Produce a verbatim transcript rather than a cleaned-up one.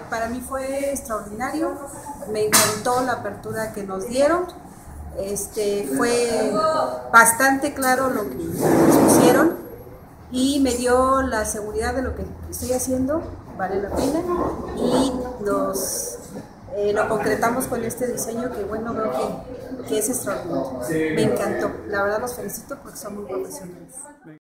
para mí fue extraordinario, me encantó la apertura que nos dieron, este, fue bastante claro lo que nos pusieron y me dio la seguridad de lo que estoy haciendo, vale la pena, y nos, eh, lo concretamos con este diseño que bueno, creo que, que es extraordinario, me encantó, la verdad los felicito porque son muy profesionales.